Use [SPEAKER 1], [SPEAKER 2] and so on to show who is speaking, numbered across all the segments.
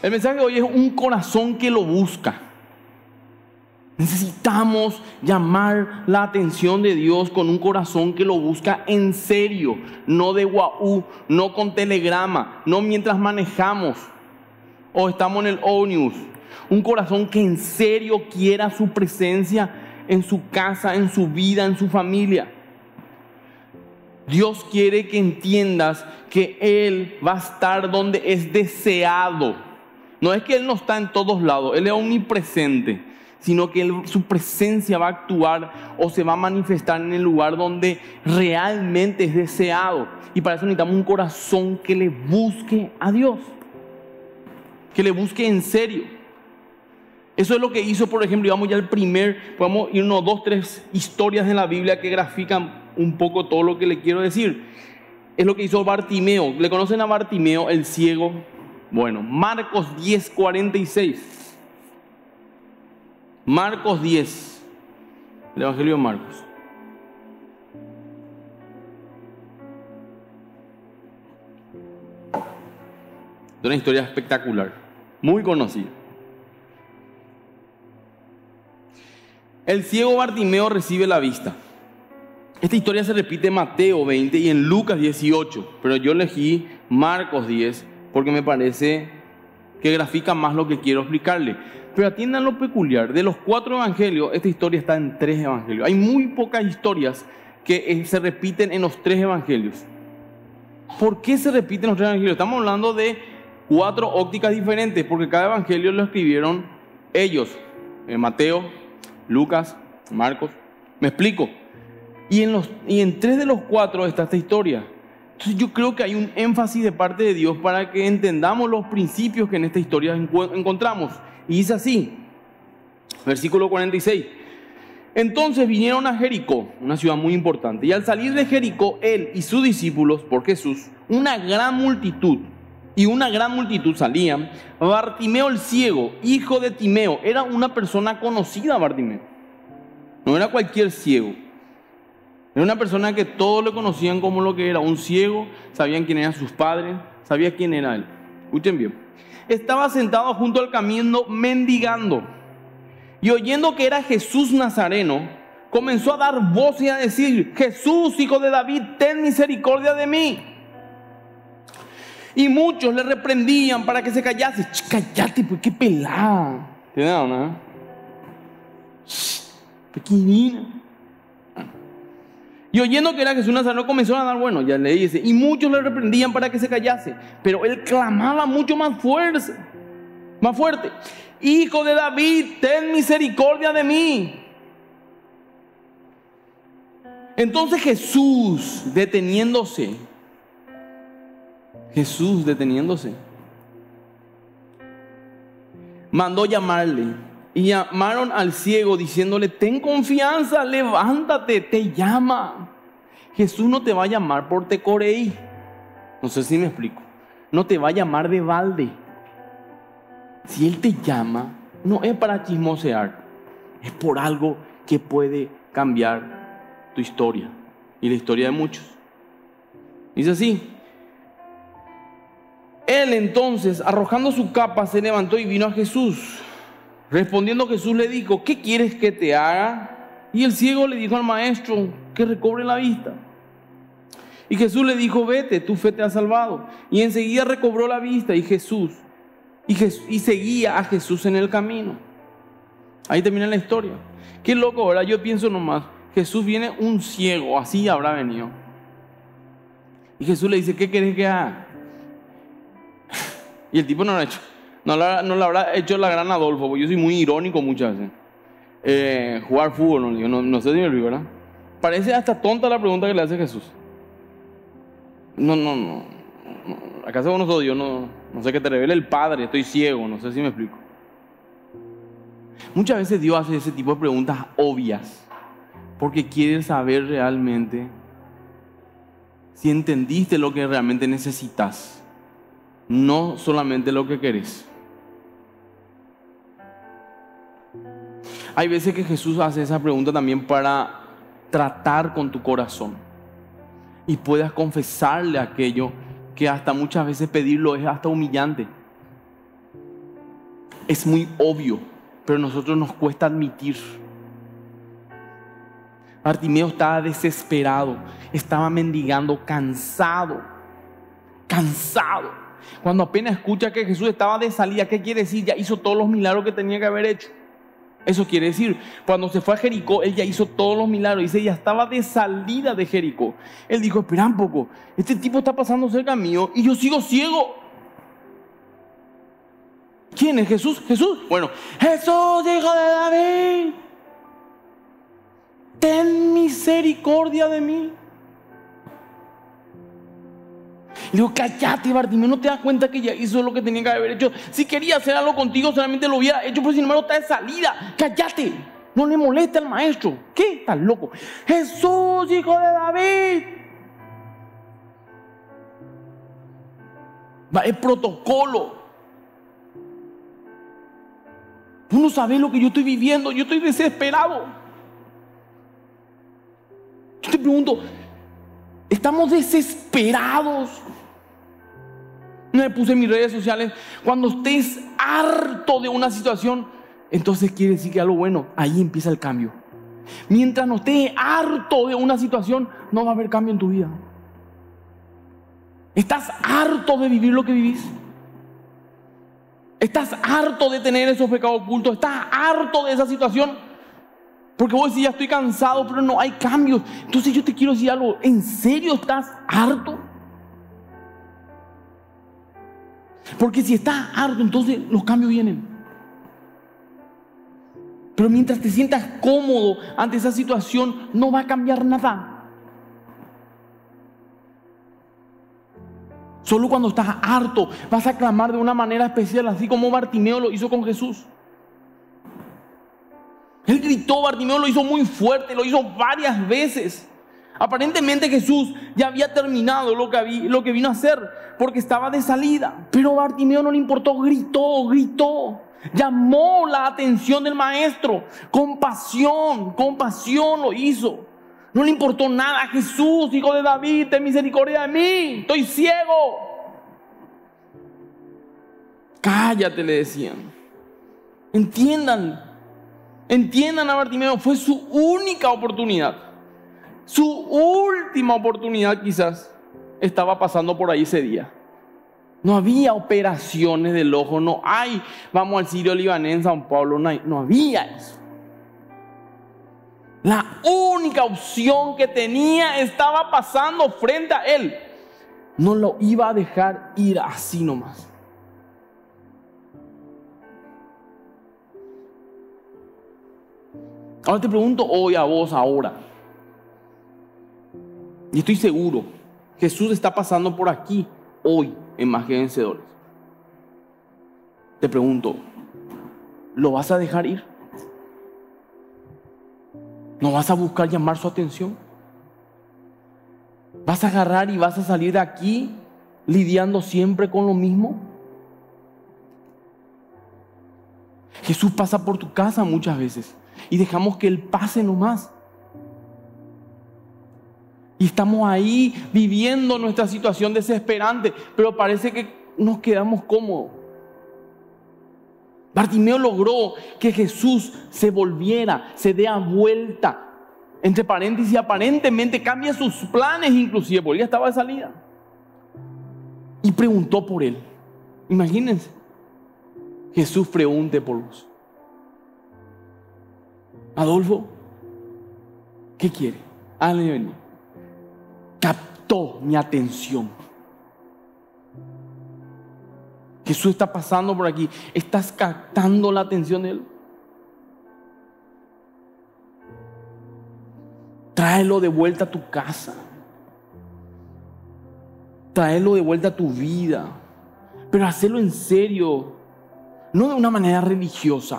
[SPEAKER 1] El mensaje de hoy es un corazón que lo busca. Necesitamos llamar la atención de Dios con un corazón que lo busca en serio, no de guau, no con telegrama, no mientras manejamos o estamos en el ómnibus. Un corazón que en serio quiera su presencia en su casa, en su vida, en su familia. Dios quiere que entiendas que Él va a estar donde es deseado. No es que Él no está en todos lados, Él es omnipresente, sino que su presencia va a actuar o se va a manifestar en el lugar donde realmente es deseado. Y para eso necesitamos un corazón que le busque a Dios, que le busque en serio. Eso es lo que hizo, por ejemplo, vamos ya al podemos irnos 2, 3 historias en la Biblia que grafican un poco todo lo que le quiero decir. Es lo que hizo Bartimeo. ¿Le conocen a Bartimeo, el ciego? Bueno, Marcos 10:46. Marcos 10, el Evangelio de Marcos. Es una historia espectacular, muy conocida. El ciego Bartimeo recibe la vista. Esta historia se repite en Mateo 20 y en Lucas 18, pero yo elegí Marcos 10 porque me parece que grafica más lo que quiero explicarle. Pero atiendan lo peculiar, de los 4 evangelios, esta historia está en 3 evangelios. Hay muy pocas historias que se repiten en los 3 evangelios. ¿Por qué se repiten los 3 evangelios? Estamos hablando de 4 ópticas diferentes, porque cada evangelio lo escribieron ellos. Mateo, Lucas, Marcos. ¿Me explico? Y en 3 de los 4 está esta historia. Entonces yo creo que hay un énfasis de parte de Dios para que entendamos los principios que en esta historia encontramos. Y dice así, versículo 46. Entonces vinieron a Jericó, una ciudad muy importante. Y al salir de Jericó, él y sus discípulos, por Jesús, una gran multitud salían. Bartimeo el ciego, hijo de Timeo, era una persona conocida, Bartimeo. No era cualquier ciego. Era una persona que todos le conocían como lo que era, un ciego, sabían quién eran sus padres, sabían quién era él. Escuchen bien. Estaba sentado junto al camino mendigando. Y oyendo que era Jesús Nazareno, comenzó a dar voces y a decir: Jesús, hijo de David, ten misericordia de mí. Y muchos le reprendían para que se callase. Cállate, pues qué pelada. ¿Te da una? Pequeñina. Y oyendo que era Jesús Nazareno, comenzó a dar, bueno, ya le dice, y muchos le reprendían para que se callase, pero él clamaba mucho más fuerte: Hijo de David, ten misericordia de mí. Entonces Jesús deteniéndose, mandó llamarle. Y llamaron al ciego diciéndole: ten confianza, levántate, te llama. Jesús no te va a llamar por tecoreí. No sé si me explico. No te va a llamar de balde. Si Él te llama, no es para chismosear. Es por algo que puede cambiar tu historia y la historia de muchos. Dice así: Él entonces, arrojando su capa, se levantó y vino a Jesús. Respondiendo Jesús le dijo: ¿qué quieres que te haga? Y el ciego le dijo al maestro que recobre la vista. Y Jesús le dijo: vete, tu fe te ha salvado. Y enseguida recobró la vista y seguía a Jesús en el camino. Ahí termina la historia. Qué loco, ¿verdad? Yo pienso nomás, Jesús viene un ciego, así habrá venido. Y Jesús le dice: ¿qué querés que haga? Y el tipo no lo ha hecho. No le habrá hecho la gran Adolfo, porque yo soy muy irónico muchas veces. Jugar fútbol, no sé si me olvido, ¿verdad? Parece hasta tonta la pregunta que le hace Jesús. No. ¿Acaso vos no sos Dios? No sé, que te revele el Padre, estoy ciego, no sé si me explico. Muchas veces Dios hace ese tipo de preguntas obvias, porque quiere saber realmente si entendiste lo que realmente necesitas, no solamente lo que querés. Hay veces que Jesús hace esa pregunta también para tratar con tu corazón y puedas confesarle aquello que hasta muchas veces pedirlo es hasta humillante. Es muy obvio, pero a nosotros nos cuesta admitir. Bartimeo estaba desesperado, estaba mendigando, cansado. Cuando apenas escucha que Jesús estaba de salida, ¿qué quiere decir? Ya hizo todos los milagros que tenía que haber hecho. Eso quiere decir, cuando se fue a Jericó, él ya hizo todos los milagros. Dice, ya estaba de salida de Jericó. Él dijo, espera un poco, este tipo está pasando cerca mío y yo sigo ciego. ¿Quién es Jesús? Jesús. Bueno, Jesús, hijo de David, ten misericordia de mí. Le digo, cállate, Bartimeo, ¿no te das cuenta que ya hizo lo que tenía que haber hecho? Si quería hacer algo contigo, solamente lo hubiera hecho, pero sin embargo está de salida. Cállate, no le molesta al maestro. ¿Qué? Estás loco. Jesús, hijo de David. Va, es protocolo. Tú no sabes lo que yo estoy viviendo, yo estoy desesperado. Yo te pregunto, estamos desesperados. Me puse en mis redes sociales, cuando estés harto de una situación, entonces quiere decir que algo bueno, ahí empieza el cambio. Mientras no estés harto de una situación, no va a haber cambio en tu vida. ¿Estás harto de vivir lo que vivís? ¿Estás harto de tener esos pecados ocultos? ¿Estás harto de esa situación? Porque vos decís, ya estoy cansado, pero no hay cambios. Entonces yo te quiero decir algo, ¿en serio estás harto? Porque si estás harto, entonces los cambios vienen. Pero mientras te sientas cómodo ante esa situación, no va a cambiar nada. Solo cuando estás harto vas a clamar de una manera especial, así como Bartimeo lo hizo con Jesús. Él gritó, Bartimeo lo hizo muy fuerte, lo hizo varias veces. Aparentemente Jesús ya había terminado lo que vino a hacer, porque estaba de salida. Pero Bartimeo no le importó, gritó. Llamó la atención del maestro. Compasión lo hizo. No le importó nada. Jesús, hijo de David, ten misericordia de mí, estoy ciego. Cállate, le decían. Entiendan a Bartimeo, fue su única oportunidad. Su última oportunidad quizás estaba pasando por ahí ese día. No había operaciones del ojo, no hay, vamos al Sirio Libanés en San Pablo, no había eso. La única opción que tenía estaba pasando frente a él. No lo iba a dejar ir así nomás. Ahora te pregunto hoy a vos ahora. Y estoy seguro, Jesús está pasando por aquí hoy en Más que Vencedores. Te pregunto, ¿lo vas a dejar ir? ¿No vas a buscar llamar su atención? ¿Vas a agarrar y vas a salir de aquí lidiando siempre con lo mismo? Jesús pasa por tu casa muchas veces y dejamos que Él pase nomás. Y estamos ahí viviendo nuestra situación desesperante, pero parece que nos quedamos cómodos. Bartimeo logró que Jesús se volviera, se dé a vuelta. Entre paréntesis, aparentemente cambia sus planes inclusive, porque ya estaba de salida. Y preguntó por él. Imagínense, Jesús pregunte por vos. Adolfo, ¿qué quiere? Háganle venir. Captó mi atención. Jesús está pasando por aquí. ¿Estás captando la atención de Él? Tráelo de vuelta a tu casa. Tráelo de vuelta a tu vida. Pero hacerlo en serio. No de una manera religiosa.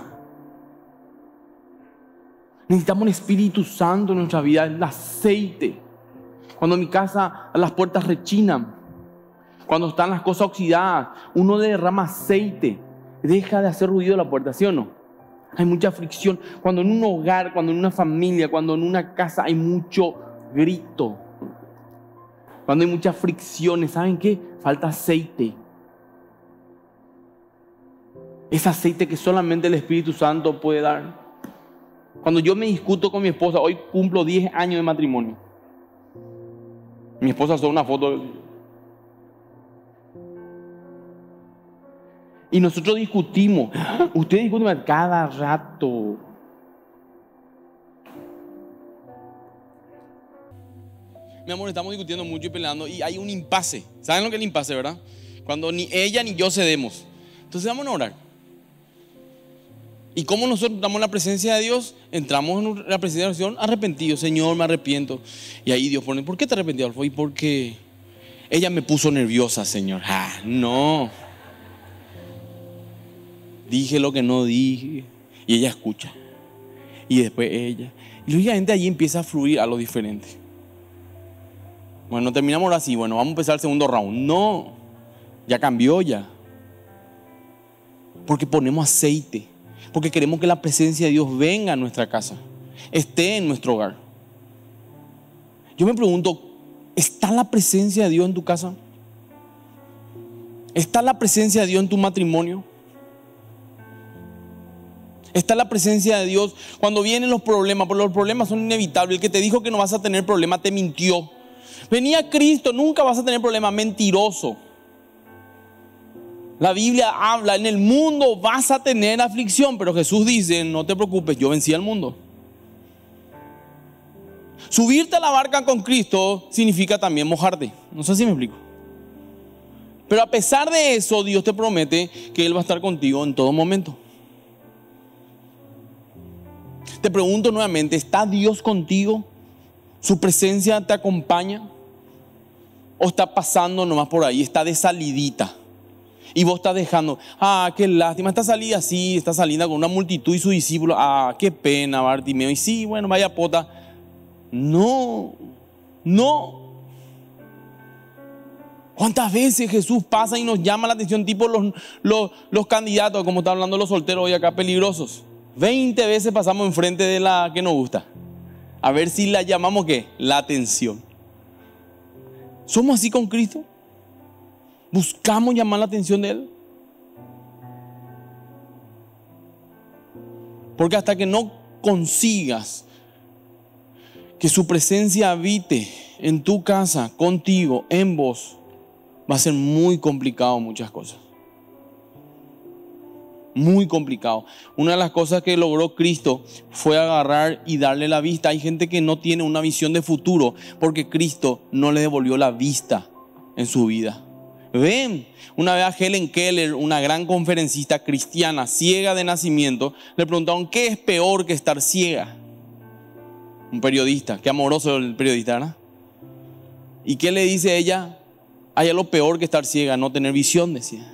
[SPEAKER 1] Necesitamos un Espíritu Santo en nuestra vida. El aceite. Cuando en mi casa las puertas rechinan, cuando están las cosas oxidadas, uno derrama aceite, deja de hacer ruido la puerta, ¿sí o no? Hay mucha fricción. Cuando en un hogar, cuando en una familia, cuando en una casa hay mucho grito, cuando hay muchas fricciones, ¿saben qué? Falta aceite. ese aceite que solamente el Espíritu Santo puede dar. Cuando yo me discuto con mi esposa, hoy cumplo 10 años de matrimonio. Mi esposa hace una foto y nosotros discutimos. Ustedes discuten cada rato. Mi amor, estamos discutiendo mucho y peleando y hay un impasse. ¿Saben lo que es el impasse, verdad? Cuando ni ella ni yo cedemos. Entonces vamos a orar. Y como nosotros entramos en la presencia de Dios, entramos en la presencia de Dios arrepentidos. Señor, me arrepiento. Y ahí Dios pone, ¿por qué te arrepentí? Y porque ella me puso nerviosa, Señor. No. Dije lo que no dije. Y ella escucha. Y después ella. Y lógicamente allí empieza a fluir a lo diferente. Bueno, terminamos ahora así. Bueno, vamos a empezar el segundo round. No. Ya cambió ya. Porque ponemos aceite. Porque queremos que la presencia de Dios venga a nuestra casa, esté en nuestro hogar. Yo me pregunto, ¿está la presencia de Dios en tu casa? ¿Está la presencia de Dios en tu matrimonio? ¿Está la presencia de Dios cuando vienen los problemas? Porque los problemas son inevitables. El que te dijo que no vas a tener problema te mintió. Venía Cristo, nunca vas a tener problema, mentiroso. La Biblia habla, en el mundo vas a tener aflicción, pero Jesús dice, no te preocupes, yo vencí al mundo. Subirte a la barca con Cristo significa también mojarte. No sé si me explico. Pero a pesar de eso, Dios te promete que Él va a estar contigo en todo momento. Te pregunto nuevamente, ¿está Dios contigo? ¿Su presencia te acompaña? ¿O está pasando nomás por ahí? Está de salidita. Y vos estás dejando, qué lástima, esta salida así, esta salida con una multitud y sus discípulos, qué pena, Bartimeo. Y sí, bueno, vaya pota. No. ¿Cuántas veces Jesús pasa y nos llama la atención, tipo los candidatos, como está hablando los solteros hoy acá, peligrosos? 20 veces pasamos enfrente de la que nos gusta. A ver si la llamamos, ¿qué? La atención. ¿Somos así con Cristo? ¿Buscamos llamar la atención de Él? Porque hasta que no consigas que su presencia habite en tu casa, contigo, en vos, va a ser muy complicado muchas cosas. Muy complicado. Una de las cosas que logró Cristo fue agarrar y darle la vista. Hay gente que no tiene una visión de futuro porque Cristo no le devolvió la vista en su vida. Ven, una vez a Helen Keller, una gran conferencista cristiana, ciega de nacimiento, le preguntaron, ¿qué es peor que estar ciega? Un periodista, qué amoroso el periodista, ¿verdad? ¿Y qué le dice ella? Hay algo peor que estar ciega, no tener visión, decía.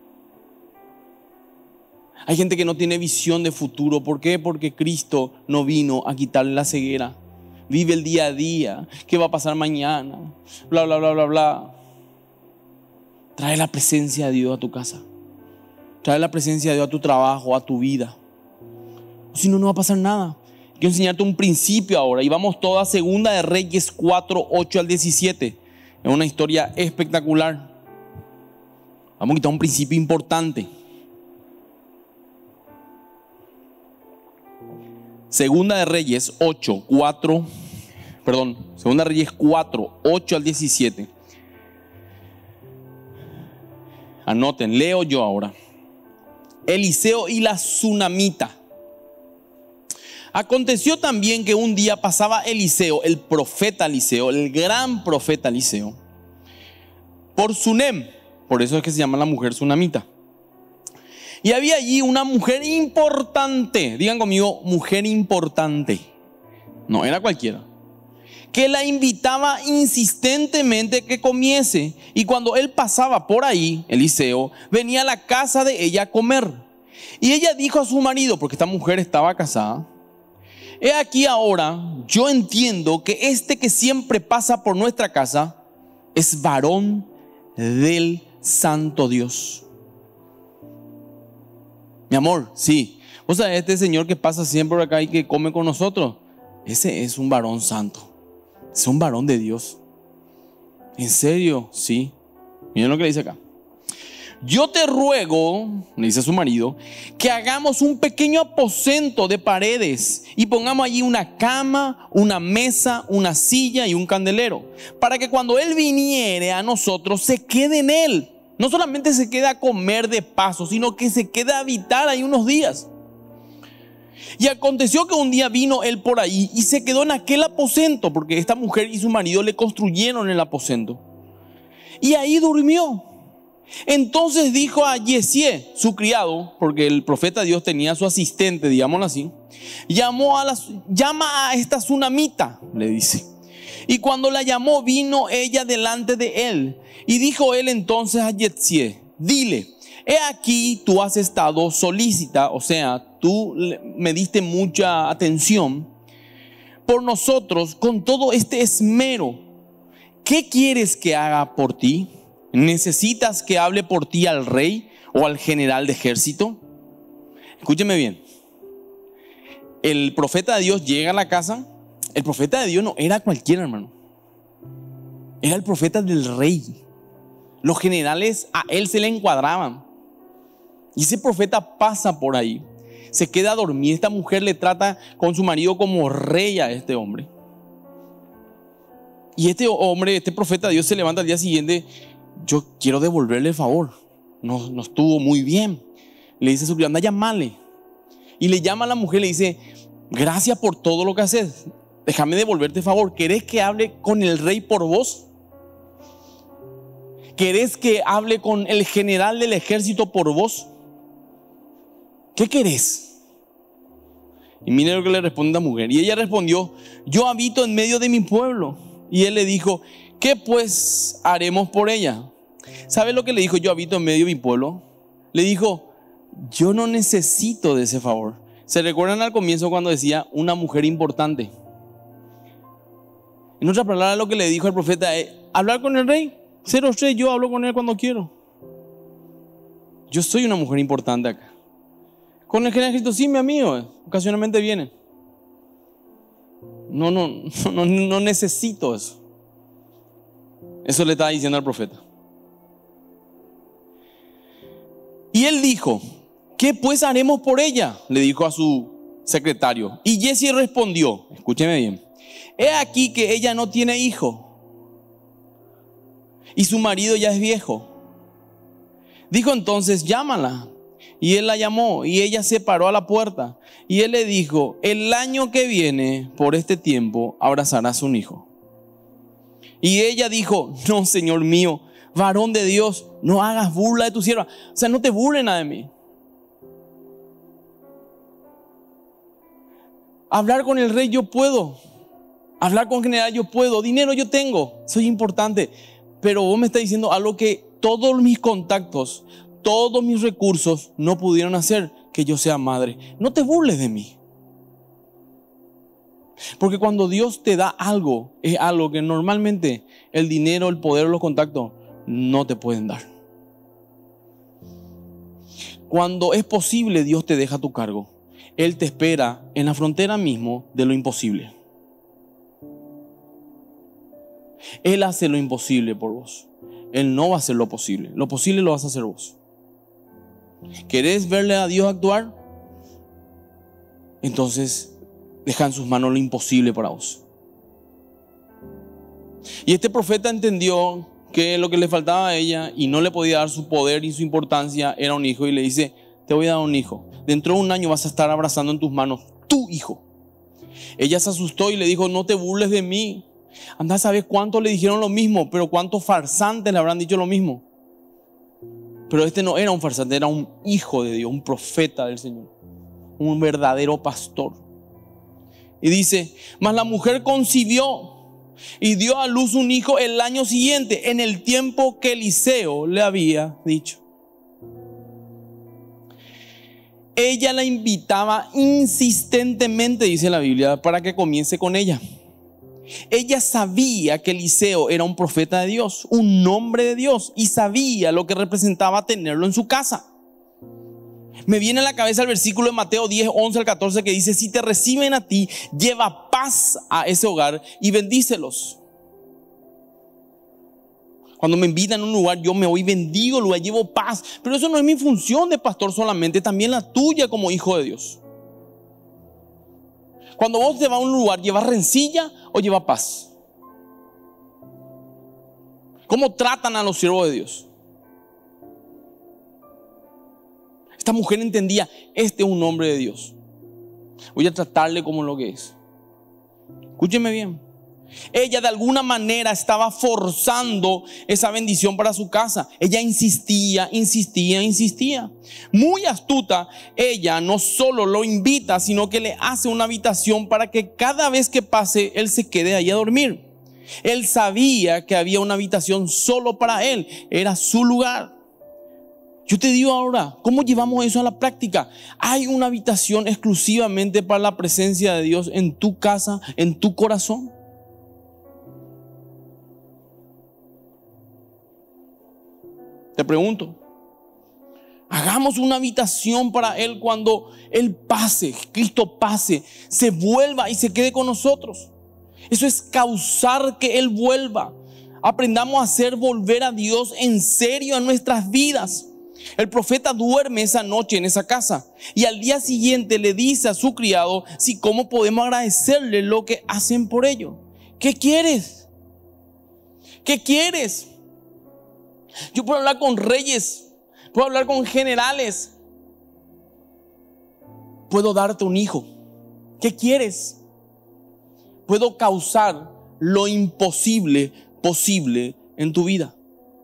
[SPEAKER 1] Hay gente que no tiene visión de futuro. ¿Por qué? Porque Cristo no vino a quitarle la ceguera. Vive el día a día. ¿Qué va a pasar mañana? Bla, bla, bla, bla, bla. Trae la presencia de Dios a tu casa. Trae la presencia de Dios a tu trabajo, a tu vida. Si no, no va a pasar nada. Quiero enseñarte un principio ahora. Y vamos toda Segunda de Reyes 4, 8 al 17. Es una historia espectacular. Vamos a quitar un principio importante. Segunda de Reyes 4, 8 al 17. Anoten, leo yo ahora. Eliseo y la tsunamita. Aconteció también que un día pasaba Eliseo, el profeta Eliseo, el gran profeta Eliseo, por Sunem. Por eso es que se llama la mujer tsunamita. Y había allí una mujer importante. Digan conmigo, mujer importante. No era cualquiera. Que la invitaba insistentemente que comiese. Y cuando él pasaba por ahí, Eliseo, venía a la casa de ella a comer. Y ella dijo a su marido, porque esta mujer estaba casada: he aquí ahora, yo entiendo que este que siempre pasa por nuestra casa es varón del santo Dios. Mi amor, sí. O sea, este señor que pasa siempre por acá y que come con nosotros, ese es un varón santo. Es un varón de Dios. ¿En serio? Sí. Miren lo que dice acá. yo te ruego, le dice a su marido, que hagamos un pequeño aposento de paredes y pongamos allí una cama, una mesa, una silla y un candelero, para que cuando él viniere a nosotros se quede en él. No solamente se quede a comer de paso, sino que se quede a habitar ahí unos días. Y aconteció que un día vino él por ahí y se quedó en aquel aposento, porque esta mujer y su marido le construyeron el aposento. Y ahí durmió. Entonces dijo a Yesié, su criado, porque el profeta de Dios tenía su asistente, digámoslo así, llama a esta tsunamita, le dice. Y cuando la llamó, vino ella delante de él. Y dijo él entonces a Yesié, dile, he aquí tú has estado solícita, o sea, tú me diste mucha atención por nosotros con todo este esmero. ¿Qué quieres que haga por ti? ¿Necesitas que hable por ti al rey o al general de ejército? Escúcheme bien. El profeta de Dios llega a la casa. El profeta de Dios no era cualquiera, hermano. Era el profeta del rey. Los generales a él se le encuadraban. Y ese profeta pasa por ahí. Se queda a dormir. Esta mujer le trata con su marido como rey a este hombre. Y este hombre, este profeta de Dios se levanta al día siguiente. Yo quiero devolverle el favor. No estuvo muy bien. Le dice a su criado, anda, llámale. Y le llama a la mujer y le dice, gracias por todo lo que haces. Déjame devolverte el favor. ¿Querés que hable con el rey por vos? ¿Querés que hable con el general del ejército por vos? ¿Qué querés? Y mire lo que le responde la mujer. Y ella respondió, yo habito en medio de mi pueblo. Y él le dijo, ¿qué pues haremos por ella? ¿Sabe lo que le dijo? Yo habito en medio de mi pueblo. Le dijo, yo no necesito de ese favor. ¿Se recuerdan al comienzo cuando decía una mujer importante? En otras palabras, lo que le dijo al profeta es, hablar con el rey. Ser rey, yo hablo con él cuando quiero. Yo soy una mujer importante acá. Con el general de ejército, sí, mi amigo, ocasionalmente vienen. No necesito eso. Eso le estaba diciendo al profeta. Y él dijo, ¿qué pues haremos por ella? Le dijo a su secretario. Y Yesi respondió, escúcheme bien, he aquí que ella no tiene hijo y su marido ya es viejo. Dijo entonces, llámala. Y él la llamó y ella se paró a la puerta. Y él le dijo, el año que viene, por este tiempo, abrazarás un hijo. Y ella dijo, no, Señor mío, varón de Dios, no hagas burla de tu sierva. O sea, no te burles nada de mí. Hablar con el rey yo puedo. Hablar con el general yo puedo. Dinero yo tengo. Soy importante. Pero vos me estás diciendo algo que todos mis contactos, todos mis recursos no pudieron hacer, que yo sea madre. No te burles de mí. Porque cuando Dios te da algo, es algo que normalmente el dinero, el poder o los contactos no te pueden dar. Cuando es posible, Dios te deja a tu cargo. Él te espera en la frontera mismo de lo imposible. Él hace lo imposible por vos. Él no va a hacer lo posible. Lo posible lo vas a hacer vos. ¿Querés verle a Dios actuar? Entonces deja en sus manos lo imposible para vos. Y este profeta entendió que lo que le faltaba a ella y no le podía dar su poder y su importancia era un hijo, y le dice, te voy a dar un hijo. Dentro de un año vas a estar abrazando en tus manos tu hijo. Ella se asustó y le dijo, no te burles de mí. Anda a saber cuántos le dijeron lo mismo, pero cuántos farsantes le habrán dicho lo mismo. Pero este no era un farsante, era un hijo de Dios, un profeta del Señor, un verdadero pastor. Y dice, mas la mujer concibió y dio a luz un hijo el año siguiente, en el tiempo que Eliseo le había dicho. Ella la invitaba insistentemente, dice la Biblia, para que comience con ella. Ella sabía que Eliseo era un profeta de Dios, un hombre de Dios, y sabía lo que representaba tenerlo en su casa. Me viene a la cabeza el versículo de Mateo 10, 11 al 14 que dice, si te reciben a ti, lleva paz a ese hogar y bendícelos. Cuando me invitan a un lugar, yo me voy, bendigo el lugar, llevo paz. Pero eso no es mi función de pastor solamente, también la tuya como hijo de Dios. Cuando vos te vas a un lugar, ¿llevas rencilla o llevas paz? ¿Cómo tratan a los siervos de Dios? Esta mujer entendía, este es un hombre de Dios. Voy a tratarle como lo que es. Escúcheme bien. Ella de alguna manera estaba forzando esa bendición para su casa. Ella insistía. Muy astuta, ella no solo lo invita, sino que le hace una habitación para que cada vez que pase, él se quede ahí a dormir. Él sabía que había una habitación solo para él. Era su lugar. Yo te digo ahora, ¿cómo llevamos eso a la práctica? Hay una habitación exclusivamente para la presencia de Dios en tu casa, en tu corazón. Te pregunto, hagamos una habitación para Él cuando Él pase, Cristo pase, se vuelva y se quede con nosotros. Eso es causar que Él vuelva. Aprendamos a hacer volver a Dios en serio en nuestras vidas. El profeta duerme esa noche en esa casa y al día siguiente le dice a su criado si cómo podemos agradecerle lo que hacen por ello. ¿Qué quieres? ¿Qué quieres? Yo puedo hablar con reyes, puedo hablar con generales, puedo darte un hijo. ¿Qué quieres? Puedo causar lo imposible posible en tu vida.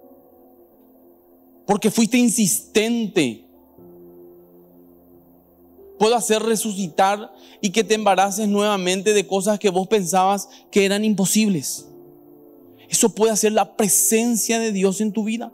[SPEAKER 1] Porque fuiste insistente. Puedo hacer resucitar y que te embaraces nuevamente de cosas que vos pensabas que eran imposibles. Eso puede hacer la presencia de Dios en tu vida.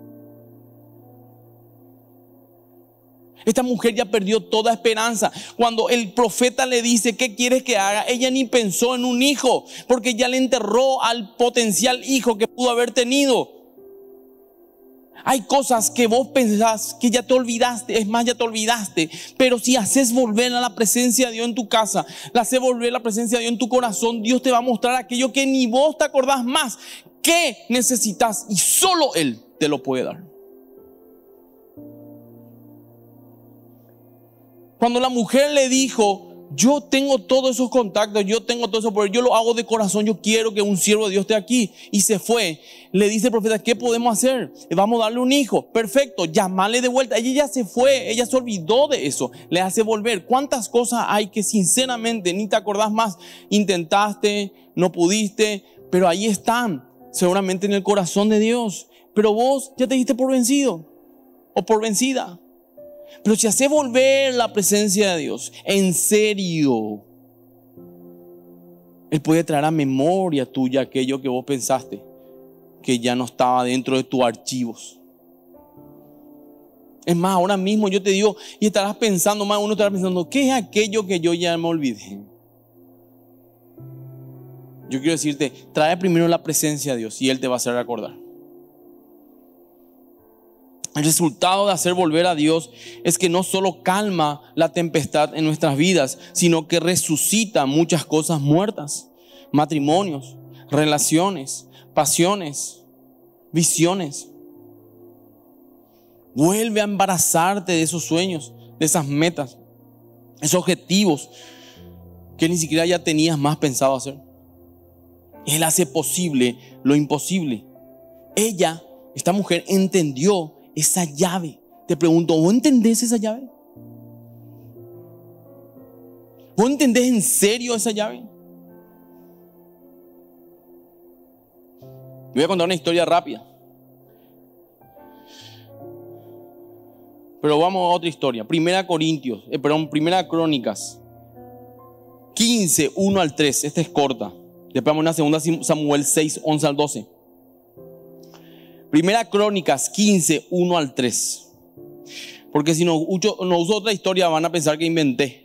[SPEAKER 1] Esta mujer ya perdió toda esperanza. Cuando el profeta le dice, ¿qué quieres que haga? Ella ni pensó en un hijo, porque ya le enterró al potencial hijo que pudo haber tenido. Hay cosas que vos pensás que ya te olvidaste, es más, ya te olvidaste. Pero si haces volver a la presencia de Dios en tu casa, la haces volver a la presencia de Dios en tu corazón, Dios te va a mostrar aquello que ni vos te acordás más que necesitas y solo Él te lo puede dar. Cuando la mujer le dijo, yo tengo todos esos contactos, yo tengo todo eso poder, yo lo hago de corazón, yo quiero que un siervo de Dios esté aquí, y se fue, le dice el profeta, ¿qué podemos hacer? Vamos a darle un hijo. Perfecto, llámale de vuelta. Ella ya se fue, ella se olvidó de eso, le hace volver. ¿Cuántas cosas hay que sinceramente ni te acordás más? Intentaste, no pudiste, pero ahí están, seguramente en el corazón de Dios, pero vos ya te diste por vencido o por vencida. Pero si haces volver la presencia de Dios en serio, Él puede traer a memoria tuya aquello que vos pensaste que ya no estaba dentro de tus archivos. Es más, ahora mismo yo te digo, y estarás pensando, más uno estará pensando, ¿qué es aquello que yo ya me olvidé? Yo quiero decirte, trae primero la presencia de Dios y Él te va a hacer recordar. El resultado de hacer volver a Dios es que no solo calma la tempestad en nuestras vidas, sino que resucita muchas cosas muertas. Matrimonios, relaciones, pasiones, visiones. Vuelve a embarazarte de esos sueños, de esas metas, esos objetivos que ni siquiera ya tenías más pensado hacer. Él hace posible lo imposible. Ella, esta mujer, entendió esa llave. Te pregunto, ¿vos entendés esa llave? ¿Vos entendés en serio esa llave? Voy a contar una historia rápida. Pero vamos a otra historia. Primera Crónicas 15, 1 al 3. Esta es corta. Después vamos a una segunda Samuel 6, 11 al 12. Primera Crónicas 15, 1 al 3. Porque si no uso otra historia van a pensar que inventé.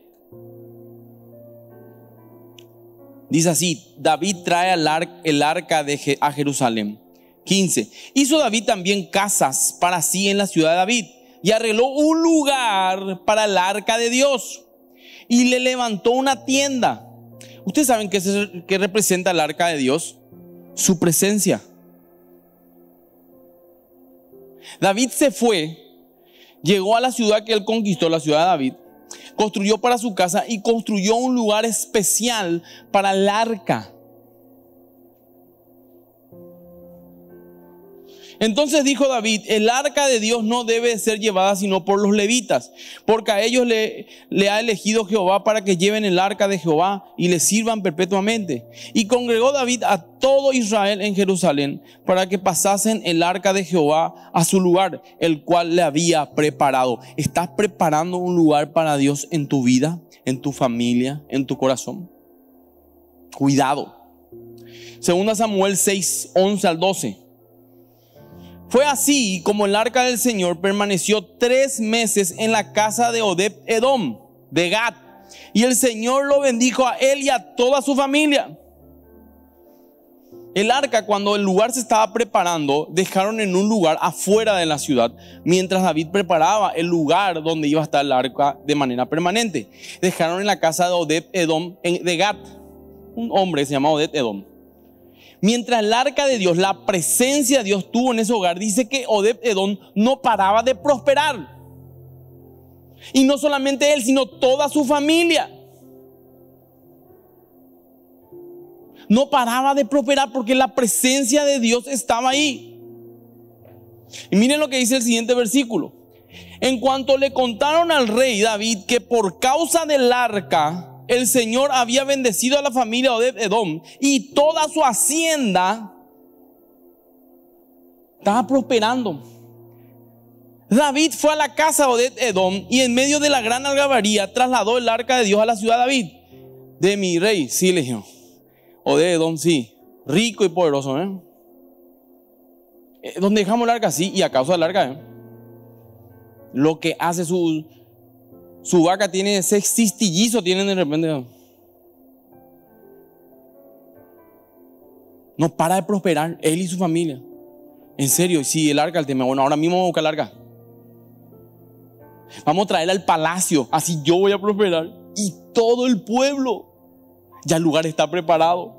[SPEAKER 1] Dice así: David trae el arca a Jerusalén. 15. Hizo David también casas para sí en la ciudad de David y arregló un lugar para el arca de Dios y le levantó una tienda. ¿Ustedes saben qué representa el arca de Dios? Su presencia. David se fue, llegó a la ciudad que él conquistó, la ciudad de David, construyó para su casa y construyó un lugar especial para el arca. Entonces dijo David: el arca de Dios no debe ser llevada sino por los levitas, porque a ellos le ha elegido Jehová para que lleven el arca de Jehová y le sirvan perpetuamente. Y congregó David a todo Israel en Jerusalén para que pasasen el arca de Jehová a su lugar, el cual le había preparado. ¿Estás preparando un lugar para Dios en tu vida, en tu familia, en tu corazón? Cuidado. 2 Samuel 6, 11 al 12. Fue así como el arca del Señor permaneció 3 meses en la casa de Obed-Edom de Gat, y el Señor lo bendijo a él y a toda su familia. El arca, cuando el lugar se estaba preparando, dejaron en un lugar afuera de la ciudad, mientras David preparaba el lugar donde iba a estar el arca de manera permanente. Dejaron en la casa de Obed-Edom de Gat, un hombre se llama Obed-Edom. Mientras el arca de Dios, la presencia de Dios estuvo en ese hogar, dice que Obed-Edom no paraba de prosperar. Y no solamente él, sino toda su familia. No paraba de prosperar porque la presencia de Dios estaba ahí. Y miren lo que dice el siguiente versículo. En cuanto le contaron al rey David que por causa del arca el Señor había bendecido a la familia de Obed-Edom y toda su hacienda estaba prosperando. David fue a la casa de Obed-Edom y en medio de la gran algarabía trasladó el arca de Dios a la ciudad de David. De mi rey, sí, le dijo. Obed-Edom, sí, rico y poderoso, donde dejamos el arca, sí, y a causa del arca, lo que hace su vaca tiene 6 cistillizos, tienen de repente. No para de prosperar, él y su familia. En serio, sí, el arca, el tema. Bueno, ahora mismo vamos a buscar el arca. Vamos a traerla al palacio, así yo voy a prosperar. Y todo el pueblo, ya el lugar está preparado.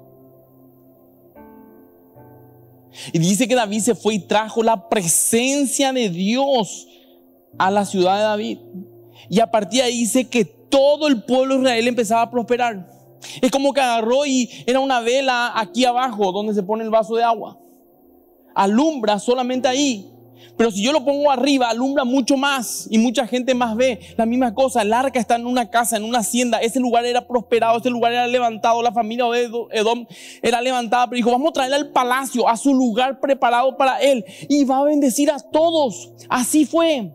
[SPEAKER 1] Y dice que David se fue y trajo la presencia de Dios a la ciudad de David. Y a partir de ahí dice que todo el pueblo de Israel empezaba a prosperar. Es como que agarró y era una vela aquí abajo donde se pone el vaso de agua. Alumbra solamente ahí. Pero si yo lo pongo arriba, alumbra mucho más y mucha gente más ve la misma cosa. El arca está en una casa, en una hacienda. Ese lugar era prosperado, ese lugar era levantado. La familia de Edom era levantada, pero dijo: vamos a traerle al palacio, a su lugar preparado para él, y va a bendecir a todos. Así fue.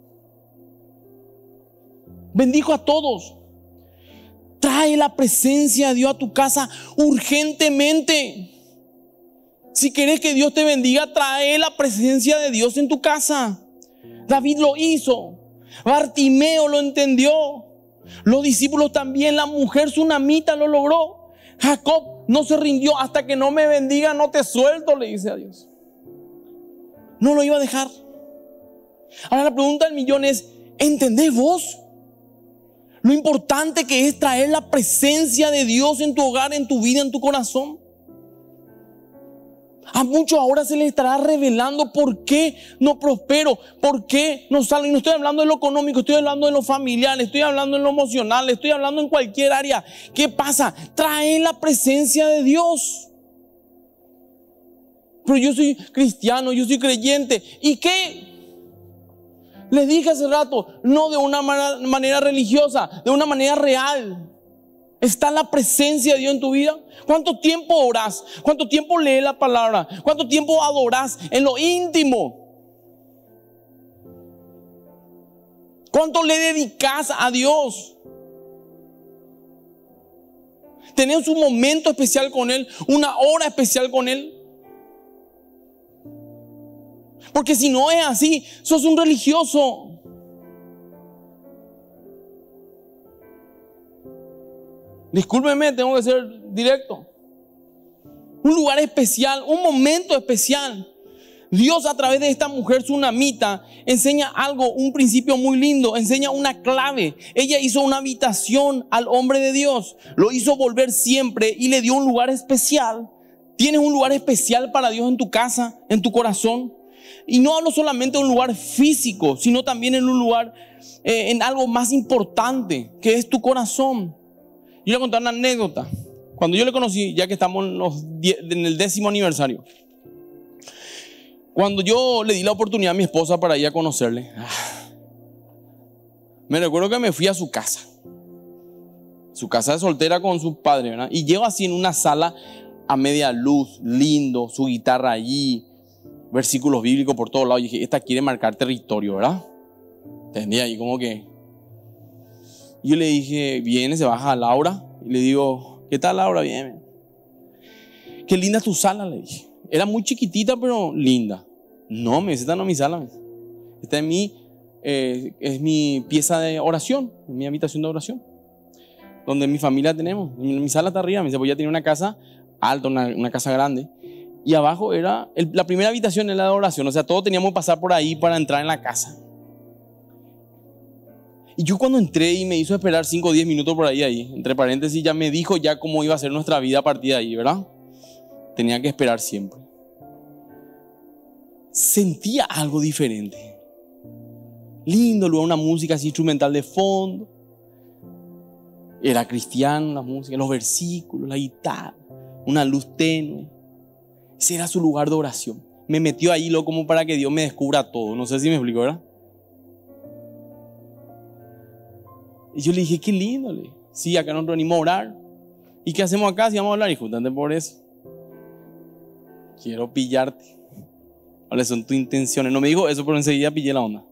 [SPEAKER 1] Bendijo a todos. Trae la presencia de Dios a tu casa urgentemente. Si quieres que Dios te bendiga, trae la presencia de Dios en tu casa. David lo hizo. Bartimeo lo entendió. Los discípulos también. La mujer sunamita lo logró. Jacob no se rindió. Hasta que no me bendiga no te suelto, le dice a Dios. No lo iba a dejar. Ahora la pregunta del millón es: ¿entendés vos lo importante que es traer la presencia de Dios en tu hogar, en tu vida, en tu corazón? A muchos ahora se les estará revelando por qué no prospero, por qué no salgo. Y no estoy hablando de lo económico, estoy hablando de lo familiar, estoy hablando de lo emocional, estoy hablando en cualquier área. ¿Qué pasa? Trae la presencia de Dios. Pero yo soy cristiano, yo soy creyente. ¿Y qué? Les dije hace rato, no de una manera religiosa, de una manera real. ¿Está la presencia de Dios en tu vida? ¿Cuánto tiempo orás? ¿Cuánto tiempo lees la palabra? ¿Cuánto tiempo adorás en lo íntimo? ¿Cuánto le dedicas a Dios? ¿Tenés un momento especial con Él? ¿Una hora especial con Él? Porque si no es así, sos un religioso. Discúlpeme, tengo que ser directo. Un lugar especial, un momento especial. Dios, a través de esta mujer sunamita, enseña algo, un principio muy lindo, enseña una clave. Ella hizo una habitación al hombre de Dios, lo hizo volver siempre y le dio un lugar especial. ¿Tienes un lugar especial para Dios en tu casa, en tu corazón? Y no hablo solamente de un lugar físico, sino también en un lugar, en algo más importante, que es tu corazón. Yo le voy a contar una anécdota. Cuando yo le conocí, ya que estamos en el 10º aniversario, cuando yo le di la oportunidad a mi esposa para ir a conocerle, me recuerdo que me fui a su casa de soltera con su padre, ¿verdad? Y llego así en una sala a media luz, lindo, su guitarra allí, versículos bíblicos por todos lados. Y dije, esta quiere marcar territorio, ¿verdad? Entendí ahí como que... Yo le dije, viene, se baja a Laura. Y le digo, ¿qué tal, Laura? Bien. Qué linda es tu sala, le dije. Era muy chiquitita, pero linda. No, me dice, esta no es mi sala. Esta es mi pieza de oración, mi habitación de oración, donde mi familia tenemos. Mi sala está arriba. Me dice, pues ya tiene una casa alta, una casa grande. Y abajo era, la primera habitación era la de oración. O sea, todos teníamos que pasar por ahí para entrar en la casa. Y yo cuando entré y me hizo esperar 5 o 10 minutos por ahí, entre paréntesis, ya me dijo ya cómo iba a ser nuestra vida a partir de ahí, ¿verdad? Tenía que esperar siempre. Sentía algo diferente. Lindo, luego una música así instrumental de fondo. Era cristiano la música, los versículos, la guitarra, una luz tenue. Ese era su lugar de oración. Me metió ahí como para que Dios me descubra todo. No sé si me explico, ¿verdad? Y yo le dije, qué lindo. Le dije, sí, acá nos venimos a orar. ¿Y qué hacemos acá si vamos a hablar? Y justamente por eso. Quiero pillarte. ¿Cuáles son tus intenciones? No me dijo eso, pero enseguida pillé la onda.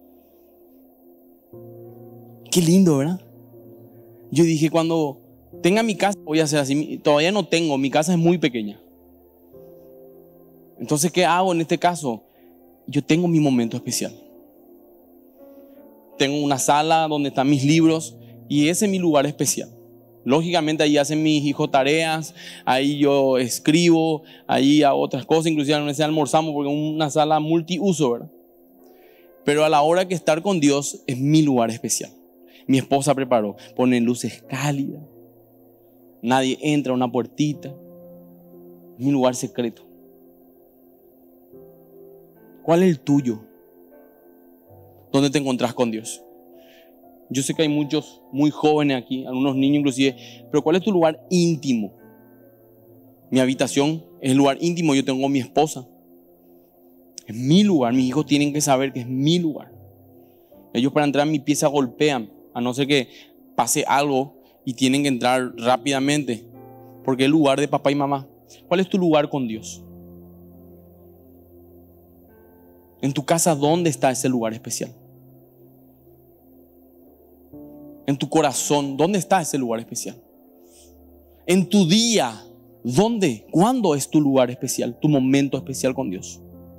[SPEAKER 1] Qué lindo, ¿verdad? Yo dije, cuando tenga mi casa voy a hacer así. Todavía no tengo, mi casa es muy pequeña. Entonces, ¿qué hago en este caso? Yo tengo mi momento especial. Tengo una sala donde están mis libros y ese es mi lugar especial. Lógicamente ahí hacen mis hijos tareas, ahí yo escribo, ahí hago otras cosas, inclusive a la universidad almorzamos porque es una sala multiuso, ¿verdad? Pero a la hora que estar con Dios es mi lugar especial. Mi esposa preparó, ponen luces cálidas, nadie entra a una puertita, es mi lugar secreto. ¿Cuál es el tuyo? ¿Dónde te encontrás con Dios? Yo sé que hay muchos muy jóvenes aquí, algunos niños inclusive, pero ¿cuál es tu lugar íntimo? Mi habitación es el lugar íntimo, yo tengo mi esposa. Es mi lugar, mis hijos tienen que saber que es mi lugar. Ellos para entrar a mi pieza golpean, a no ser que pase algo y tienen que entrar rápidamente, porque es el lugar de papá y mamá. ¿Cuál es tu lugar con Dios? En tu casa, ¿dónde está ese lugar especial? En tu corazón, ¿dónde está ese lugar especial? En tu día, ¿dónde? ¿Cuándo es tu lugar especial? Tu momento especial con Dios.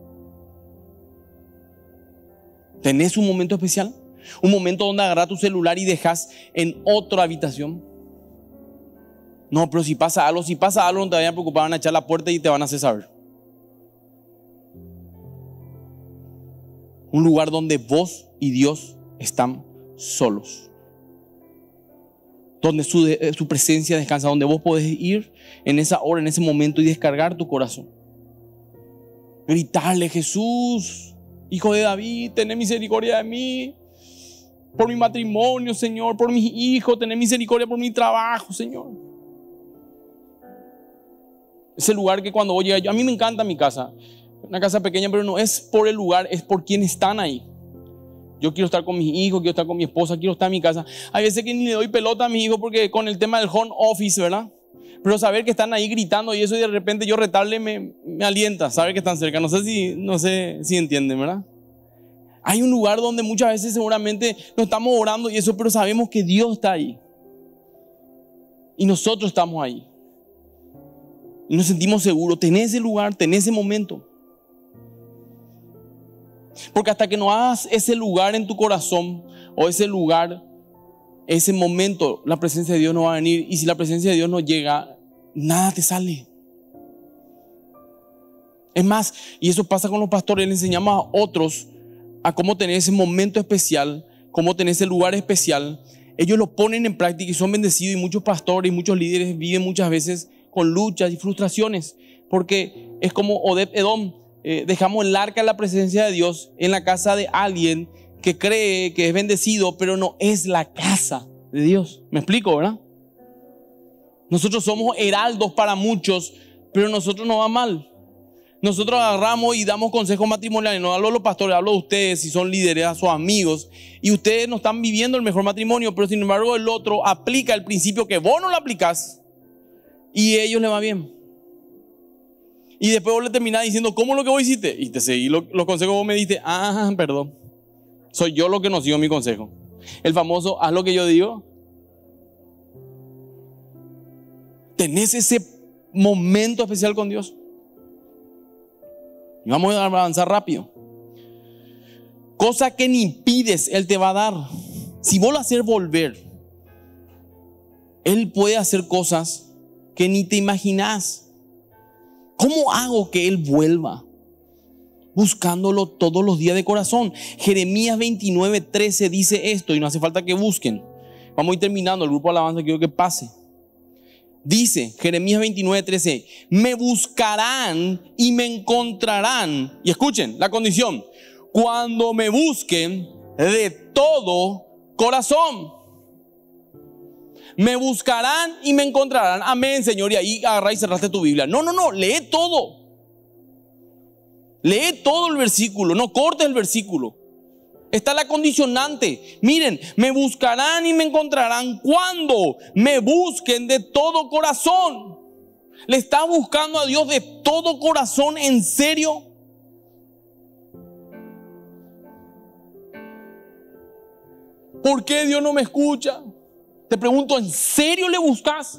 [SPEAKER 1] ¿Tenés un momento especial? Un momento donde agarras tu celular y dejas en otra habitación. No, pero si pasa algo no te vayan a preocupar, van a echar la puerta y te van a hacer saber. Un lugar donde vos y Dios están solos. Donde su presencia descansa, donde vos podés ir en esa hora, en ese momento y descargar tu corazón. Gritarle, Jesús, Hijo de David, ten misericordia de mí. Por mi matrimonio, Señor, por mis hijos, ten misericordia por mi trabajo, Señor. Ese lugar que cuando vos llegas, a mí me encanta mi casa. Una casa pequeña, pero no es por el lugar, es por quienes están ahí. Yo quiero estar con mis hijos, quiero estar con mi esposa, quiero estar en mi casa. Hay veces que ni le doy pelota a mis hijos porque con el tema del home office, ¿verdad? Pero saber que están ahí gritando y eso y de repente yo retarle me alienta, saber que están cerca. No sé si entienden, ¿verdad? Hay un lugar donde muchas veces seguramente no estamos orando y eso, pero sabemos que Dios está ahí. Y nosotros estamos ahí. Y nos sentimos seguros. Tenés ese lugar, tenés ese momento. Porque hasta que no hagas ese lugar en tu corazón o ese lugar, ese momento, la presencia de Dios no va a venir. Y si la presencia de Dios no llega, nada te sale. Es más, y eso pasa con los pastores, le enseñamos a otros a cómo tener ese momento especial, cómo tener ese lugar especial. Ellos lo ponen en práctica y son bendecidos, y muchos pastores y muchos líderes viven muchas veces con luchas y frustraciones, porque es como Obed Edom. dejamos el arca de la presencia de Dios en la casa de alguien que cree que es bendecido, pero no es la casa de Dios. ¿Me explico, verdad? Nosotros somos heraldos para muchos, pero nosotros nos va mal. Nosotros agarramos y damos consejos matrimoniales. No hablo de los pastores, hablo de ustedes, si son líderes, a sus amigos. Y ustedes no están viviendo el mejor matrimonio, pero sin embargo el otro aplica el principio que vos no lo aplicás y a ellos les va bien. Y después vos le terminás diciendo, ¿cómo es lo que vos hiciste? Y te seguí los consejos que vos me diste. Ah, perdón. Soy yo lo que no sigo mi consejo. El famoso, haz lo que yo digo. ¿Tenés ese momento especial con Dios? Y vamos a avanzar rápido. Cosa que ni pides, Él te va a dar. Si vos lo haces volver, Él puede hacer cosas que ni te imaginás. ¿Cómo hago que Él vuelva? Buscándolo todos los días de corazón. Jeremías 29:13 dice esto, y no hace falta que busquen. Vamos a ir terminando, el grupo de alabanza quiero que pase. Dice Jeremías 29:13, me buscarán y me encontrarán. Y escuchen la condición: cuando me busquen de todo corazón. Me buscarán y me encontrarán. Amén, Señor. Y ahí agarra y cerraste tu Biblia. No, lee todo. Lee todo el versículo, no cortes el versículo. Está la condicionante. Miren, me buscarán y me encontrarán cuando me busquen de todo corazón. ¿Le estás buscando a Dios de todo corazón? ¿En serio? ¿Por qué Dios no me escucha? Te pregunto, ¿en serio le buscas?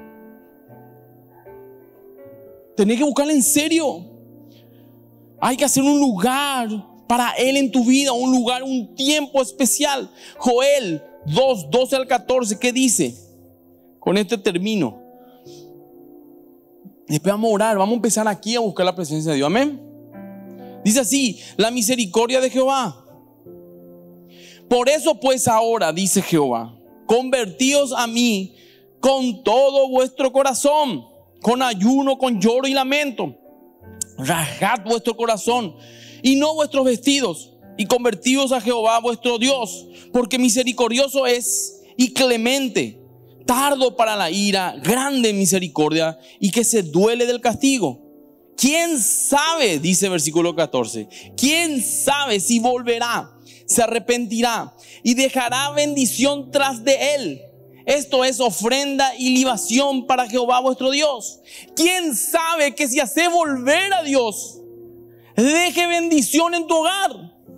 [SPEAKER 1] Tenés que buscarle en serio. Hay que hacer un lugar para Él en tu vida, un lugar, un tiempo especial. Joel 2:12 al 14, ¿qué dice? Con este termino. Después vamos a orar, vamos a empezar aquí a buscar la presencia de Dios. Amén. Dice así: la misericordia de Jehová. Por eso pues ahora, dice Jehová, convertíos a mí con todo vuestro corazón, con ayuno, con lloro y lamento. Rasgad vuestro corazón y no vuestros vestidos, y convertíos a Jehová vuestro Dios, porque misericordioso es y clemente, tardo para la ira, grande en misericordia, y que se duele del castigo. ¿Quién sabe? Dice versículo 14. ¿Quién sabe si volverá, se arrepentirá y dejará bendición tras de él? Esto es ofrenda y libación para Jehová vuestro Dios. ¿Quién sabe que si hace volver a Dios, deje bendición en tu hogar?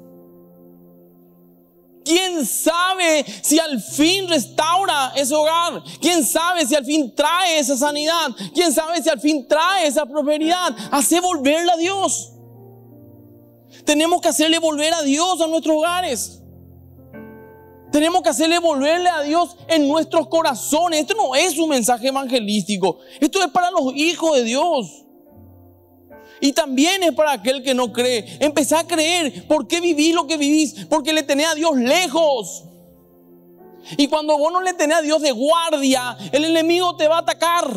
[SPEAKER 1] ¿Quién sabe si al fin restaura ese hogar? ¿Quién sabe si al fin trae esa sanidad? ¿Quién sabe si al fin trae esa prosperidad? Hace volverle a Dios. Tenemos que hacerle volver a Dios a nuestros hogares. Tenemos que hacerle volverle a Dios en nuestros corazones. Esto no es un mensaje evangelístico. Esto es para los hijos de Dios. Y también es para aquel que no cree. Empezá a creer. ¿Por qué vivís lo que vivís? Porque le tenés a Dios lejos. Y cuando vos no le tenés a Dios de guardia, el enemigo te va a atacar.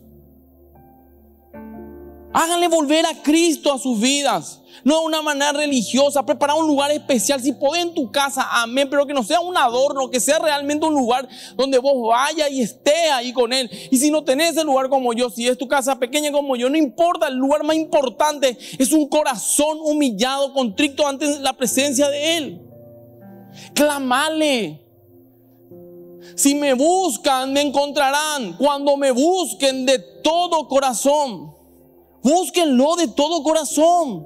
[SPEAKER 1] Háganle volver a Cristo a sus vidas. No de una manera religiosa. Preparar un lugar especial. Si podés en tu casa, amén. Pero que no sea un adorno. Que sea realmente un lugar donde vos vayas y estés ahí con Él. Y si no tenés el lugar como yo, si es tu casa pequeña como yo, no importa. El lugar más importante es un corazón humillado, contrito ante la presencia de Él. Clamale. Si me buscan, me encontrarán. Cuando me busquen de todo corazón. Búsquenlo de todo corazón.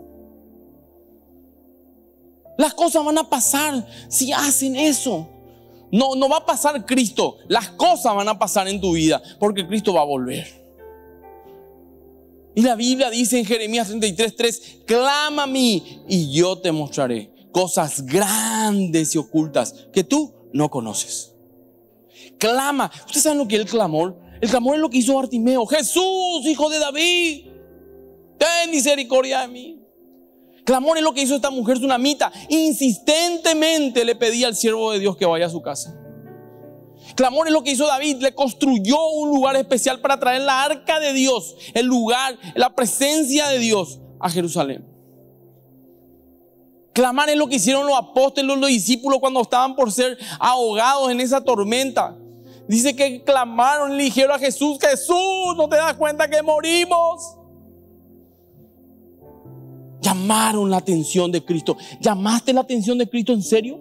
[SPEAKER 1] Las cosas van a pasar si hacen eso. No va a pasar Cristo. Las cosas van a pasar en tu vida porque Cristo va a volver. Y la Biblia dice en Jeremías 33:3: clama a mí y yo te mostraré cosas grandes y ocultas que tú no conoces. Clama. ¿Ustedes saben lo que es el clamor? El clamor es lo que hizo Bartimeo. Jesús, hijo de David, ten misericordia de mí. Clamor es lo que hizo esta mujer tsunamita. Insistentemente le pedía al siervo de Dios que vaya a su casa. Clamor es lo que hizo David. Le construyó un lugar especial para traer la arca de Dios, el lugar, la presencia de Dios a Jerusalén. Clamar es lo que hicieron los apóstoles, los discípulos cuando estaban por ser ahogados en esa tormenta. Dice que clamaron y le dijeron a Jesús: Jesús, ¿no te das cuenta que morimos? Llamaron la atención de Cristo. ¿Llamaste la atención de Cristo en serio?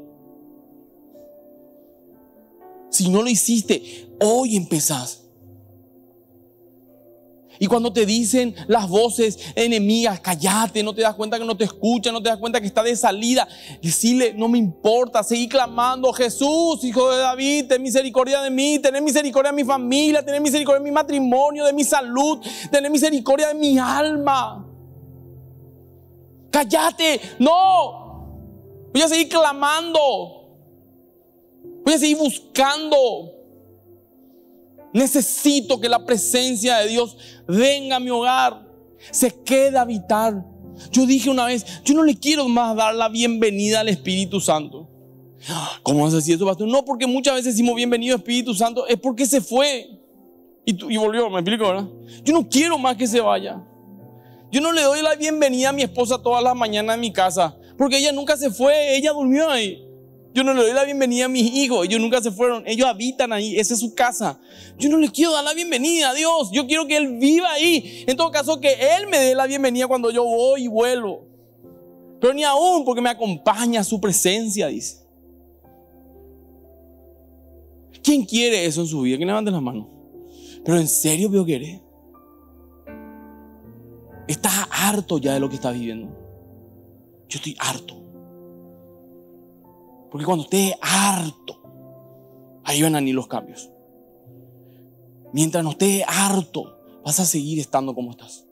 [SPEAKER 1] Si no lo hiciste, hoy empezás. Y cuando te dicen las voces enemigas: cállate, no te das cuenta que no te escuchan, no te das cuenta que está de salida, decirle: no me importa, seguí clamando: Jesús, Hijo de David, ten misericordia de mí, ten misericordia de mi familia, ten misericordia de mi matrimonio, de mi salud, ten misericordia de mi alma. Cállate, no, voy a seguir clamando, voy a seguir buscando. Necesito que la presencia de Dios venga a mi hogar, se quede a habitar. Yo dije una vez: yo no le quiero más dar la bienvenida al Espíritu Santo. ¿Cómo vas a decir eso, pastor? No, porque muchas veces decimos bienvenido Espíritu Santo, es porque se fue y volvió, me explico, ¿verdad? Yo no quiero más que se vaya. Yo no le doy la bienvenida a mi esposa todas las mañanas en mi casa, porque ella nunca se fue, ella durmió ahí. Yo no le doy la bienvenida a mis hijos, ellos nunca se fueron, ellos habitan ahí, esa es su casa. Yo no le quiero dar la bienvenida a Dios, yo quiero que Él viva ahí. En todo caso, que Él me dé la bienvenida cuando yo voy y vuelvo. Pero ni aún, porque me acompaña su presencia, dice. ¿Quién quiere eso en su vida? Que levante las manos. Pero en serio, veo querer. Estás harto ya de lo que estás viviendo. Yo estoy harto. Porque cuando estés harto, ahí van a venir los cambios. Mientras no estés harto, vas a seguir estando como estás.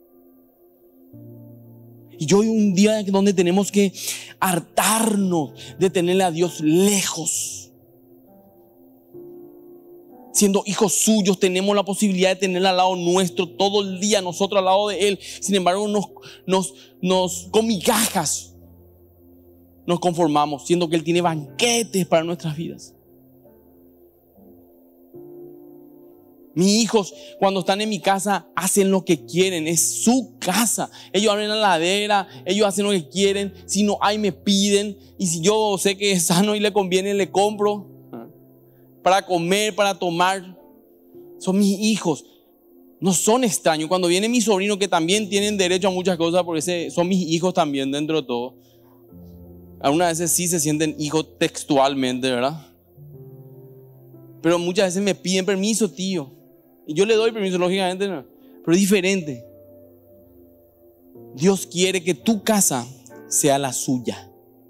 [SPEAKER 1] Y hoy un día donde tenemos que hartarnos de tenerle a Dios lejos. Siendo hijos suyos, tenemos la posibilidad de tenerle al lado nuestro todo el día, nosotros al lado de Él. Sin embargo, con migajas nos conformamos, siendo que Él tiene banquetes para nuestras vidas. Mis hijos, cuando están en mi casa, hacen lo que quieren, es su casa. Ellos abren la heladera, ellos hacen lo que quieren. Si no hay, me piden. Y si yo sé que es sano y le conviene, le compro para comer, para tomar. Son mis hijos, no son extraños. Cuando vienen mis sobrinos, que también tienen derecho a muchas cosas, porque son mis hijos también dentro de todo. Algunas veces sí se sienten hijos textualmente, ¿verdad? Pero muchas veces me piden permiso, tío. Y yo le doy permiso, lógicamente, no. Pero es diferente. Dios quiere que tu casa sea la suya.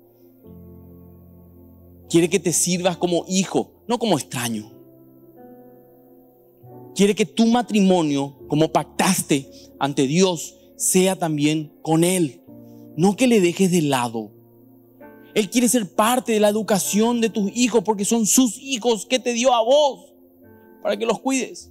[SPEAKER 1] Quiere que te sirvas como hijo, no como extraño. Quiere que tu matrimonio, como pactaste ante Dios, sea también con Él. No que le dejes de lado. Él quiere ser parte de la educación de tus hijos, porque son sus hijos que te dio a vos, para que los cuides,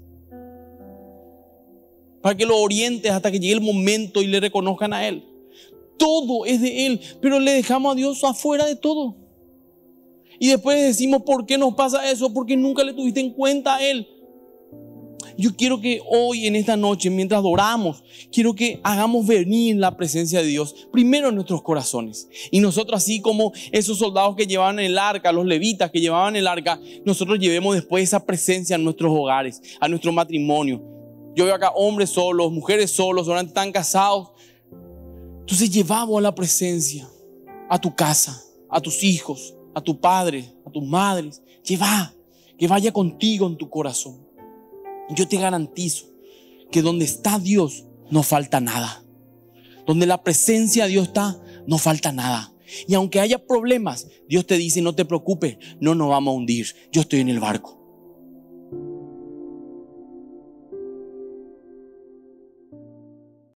[SPEAKER 1] para que los orientes hasta que llegue el momento y le reconozcan a Él. Todo es de Él, pero le dejamos a Dios afuera de todo. Y después decimos: ¿por qué nos pasa eso? Porque nunca le tuviste en cuenta a Él. Yo quiero que hoy, en esta noche, mientras adoramos, quiero que hagamos venir la presencia de Dios primero en nuestros corazones. Y nosotros, así como esos soldados que llevaban el arca, los levitas que llevaban el arca, nosotros llevemos después esa presencia en nuestros hogares, a nuestro matrimonio. Yo veo acá hombres solos, mujeres solos, ahora están casados. Entonces llevamos la presencia a tu casa, a tus hijos, a tu padre, a tus madres. Lleva, que vaya contigo en tu corazón. Yo te garantizo que donde está Dios no falta nada. Donde la presencia de Dios está, no falta nada. Y aunque haya problemas, Dios te dice: no te preocupes, no nos vamos a hundir. Yo estoy en el barco.